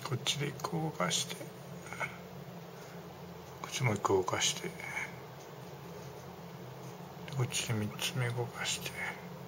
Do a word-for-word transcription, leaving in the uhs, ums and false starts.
こっちでいっこ動かして、こっちもいっこ動かして、こっちでみっつめ動かして。